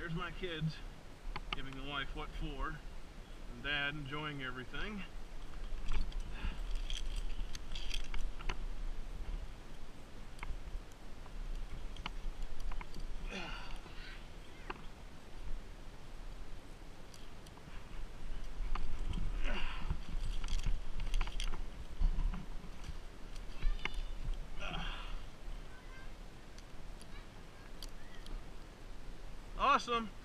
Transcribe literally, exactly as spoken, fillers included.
there's my kids giving the wife what for, and Dad enjoying everything. Awesome.